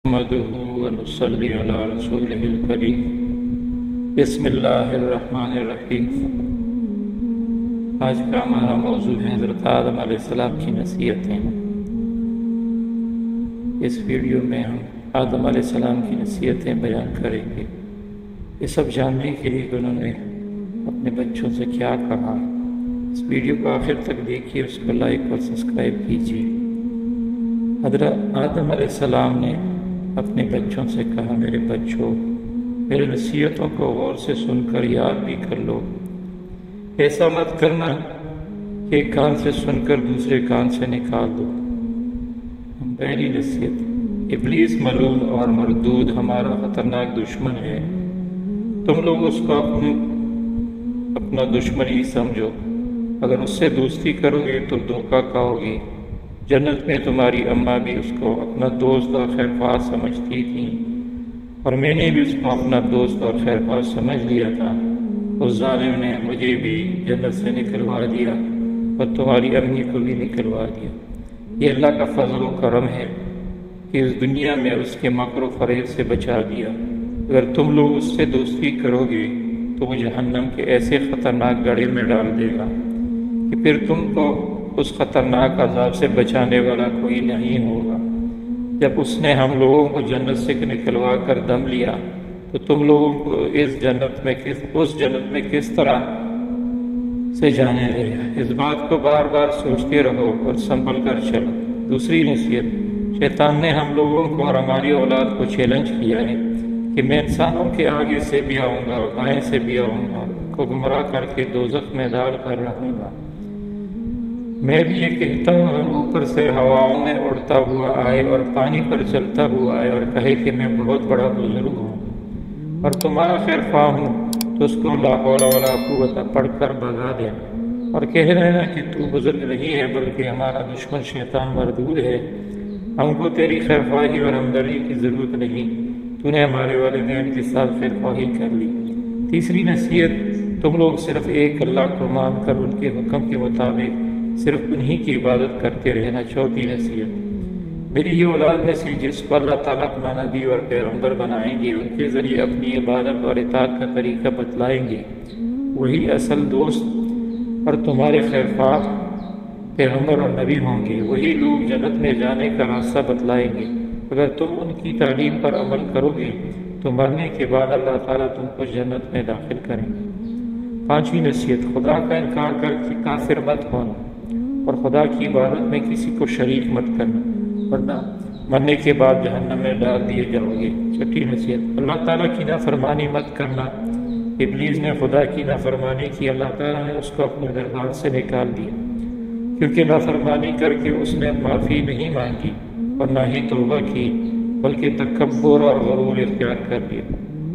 نحمده ونصلي على رسوله الكريم بسم اللہ الرحمن الرحیم۔ آج کا ہمارا موضوع ہے حضرت آدم علیہ السلام کی نصیحتیں۔ اس ویڈیو میں ہم آدم علیہ السلام کی نصیحتیں بیان کریں گے، یہ سب جاننے کے لیے کہ انہوں نے اپنے بچوں سے کیا کہا۔ اس ویڈیو کو آخر تک دیکھیے، اس کو لائک اور سبسکرائب کیجیے۔ حضرت آدم علیہ السلام نے اپنے بچوں سے کہا، میرے بچوں، میرے نصیحتوں کو غور سے سن کر یاد بھی کر لو۔ ایسا مت کرنا کہ ایک کان سے سن کر دوسرے کان سے نکال دو۔ پہلی نصیحت، ابلیس ملعون اور مردود ہمارا خطرناک دشمن ہے، تم لوگ اس کو اپنا دشمن ہی سمجھو۔ اگر اس سے دوستی کرو گے تو دھوکہ کھاؤ گے۔ جنت میں تمہاری اماں بھی اس کو اپنا دوست اور خیرخواہ سمجھتی تھیں، اور میں نے بھی اس کو اپنا دوست اور خیرخواہ سمجھ لیا تھا۔ اس ظالم نے مجھے بھی جنت سے نکلوا دیا اور تمہاری امی کو بھی نکلوا دیا۔ یہ اللہ کا فضل و کرم ہے کہ اس دنیا میں اس کے مکر و فریب سے بچا دیا۔ اگر تم لوگ اس سے دوستی کرو گے تو وہ جہنم کے ایسے خطرناک گڑھے میں ڈال دے گا کہ پھر تم کو اس خطرناک عذاب سے بچانے والا کوئی نہیں ہوگا۔ جب اس نے ہم لوگوں کو جنت سے نکلوا کر دم لیا تو تم لوگوں کو اس جنت میں کس طرح سے جانے دے گا؟ اس بات کو بار بار سوچتے رہو اور سنبھل کر چلو۔ دوسری نصیحت، شیطان نے ہم لوگوں کو اور ہماری اولاد کو چیلنج کیا ہے کہ میں انسانوں کے آگے سے بھی آؤں گا اور بائیں سے بھی آؤں گا، کو گمراہ کر کے دوزخ میں ڈال کر رہوں گا۔ میں بھی یہ کہتا ہوں، اگر اوپر سے ہواؤں میں اڑتا ہوا آئے اور پانی پر چلتا ہوا آئے اور کہے کہ میں بہت بڑا بزرگ ہوں اور تمہارا خیر خواہ ہوں، تو اس کو لا حول ولا قوت پڑھ کر بھگا دیں اور کہہ دینا کہ تو بزرگ نہیں ہے بلکہ ہمارا دشمن شیطان مردود ہے، ہم کو تیری خیر خواہی اور ہمدردی کی ضرورت نہیں، تو نے ہمارے والدین کے ساتھ خیر خواہی کر لی۔ تیسری نصیحت، تم لوگ صرف ایک اللہ کو مان کر ان کے حکم کے مطابق صرف انہی کی عبادت کرتے رہنا۔ چوتھی نصیحت، میری یہ اولاد میں سے جس کو اللہ تعالیٰ اپنا نبی اور پیغمبر بنائیں گے، ان کے ذریعے اپنی عبادت اور اطاعت کا طریقہ بتلائیں گے، وہی اصل دوست اور تمہارے خیرخواہ پیغمبر اور نبی ہوں گے، وہی لوگ جنت میں جانے کا راستہ بتلائیں گے۔ اگر تم ان کی تعلیم پر عمل کرو گے تو مرنے کے بعد اللہ تعالیٰ تم کو جنت میں داخل کریں گے۔ پانچویں نصیحت، خدا کا انکار کر کے کافر مت ہونا اور خدا کی عبادت میں کسی کو شریک مت کرنا، ورنہ مرنے کے بعد جہنم میں ڈال دیے جاؤ گے۔ چھٹی نصیحت، اللہ تعالیٰ کی نافرمانی مت کرنا۔ ابلیس نے خدا کی نافرمانی کی، اللہ تعالیٰ نے اس کو اپنے دربار سے نکال دیا، کیونکہ نافرمانی کر کے اس نے معافی نہیں مانگی اور نہ ہی توبہ کی، بلکہ تکبر اور غرور اختیار کر لیا۔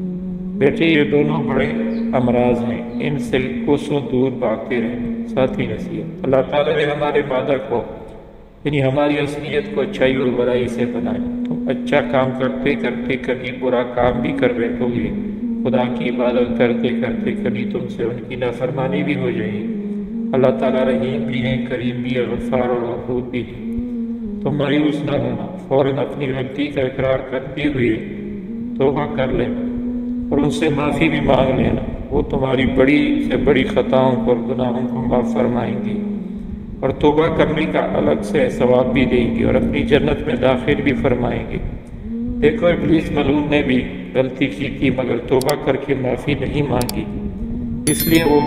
بیٹے، یہ دونوں بڑے امراض ہیں، ان سے کوسوں دور بھاگتے رہیں۔ ساتھی نصیحت، اللہ تعالیٰ نے ہمارے مادہ کو یعنی ہماری اصلیت کو اچھائی اور برائی سے بنایا۔ تم اچھا کام کرتے کرتے کبھی برا کام بھی کر بیٹھو گے، خدا کی عبادت کرتے کرتے کبھی تم سے ان کی نافرمانی بھی ہو جائے گی۔ اللہ تعالیٰ رحیم بھی ہے، کریم بھی ہے، غفار اور غفور بھی ہے۔ تم مایوس نہ ہونا، فوراً اپنی غلطی کا اقرار کرتے ہوئے توبہ کر لینا اور ان سے معافی بھی مانگ لینا، وہ تمہاری بڑی سے بڑی خطاؤں اور گناہوں کو معاف فرمائیں گے اور توبہ کرنے کا الگ سے ثواب بھی دیں گے اور اپنی جنت میں داخل بھی فرمائیں گے۔ دیکھو، ابلیس ملعون نے بھی غلطی کی تھی مگر توبہ کر کے معافی نہیں مانگی، اس لیے وہ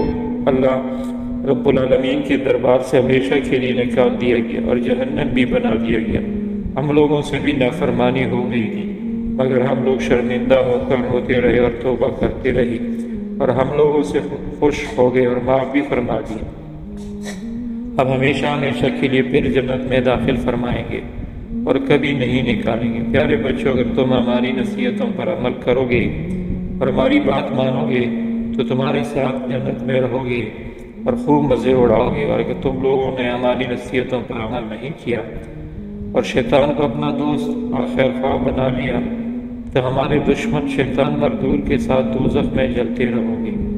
اللہ رب العالمین کے دربار سے ہمیشہ کے لیے نکال دیا گیا اور جہنم بھی بنا دیا گیا۔ ہم لوگوں سے بھی نافرمانی ہو گئی تھی مگر ہم لوگ شرمندہ ہو کر ہوتے رہے اور توبہ کرتے رہے اور ہم لوگوں سے خوش ہو گئے اور معاف بھی فرما دیا۔ اب ہمیشہ کے لیے پھر جنت میں داخل فرمائیں گے اور کبھی نہیں نکالیں گے۔ پیارے بچوں، اگر تم ہماری نصیحتوں پر عمل کرو گے اور ہماری بات مانو گے تو تمہارے ساتھ جنت میں رہو گے اور خوب مزے اڑاؤ گے، اور اگر تم لوگوں نے ہماری نصیحتوں پر عمل نہیں کیا اور شیطان کو اپنا دوست اور خیرخواہ بنا لیا تو ہمارے دشمن شیطان مردود کے ساتھ دوزخ میں جلتے رہو گے۔